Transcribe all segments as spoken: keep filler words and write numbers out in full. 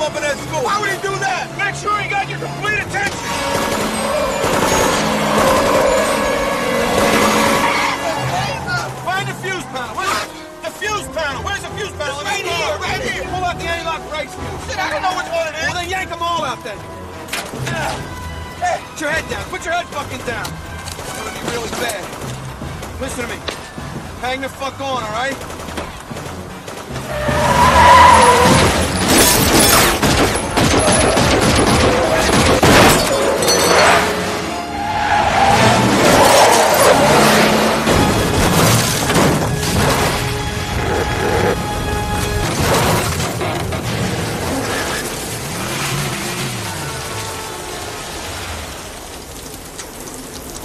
up in that school. Why would he do that? Make sure he got your complete attention. Find the fuse panel. Where's the fuse panel? Where's the fuse panel? It's right here, right here. Pull out the anti-lock brakes fuse. Shit, I don't know which one it is. Well, then yank them all out then. Hey, put your head down. Put your head fucking down. It's gonna be really bad. Listen to me. Hang the fuck on, all right?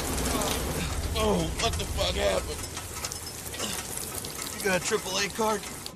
Oh, what the fuck happened? You got a triple A card?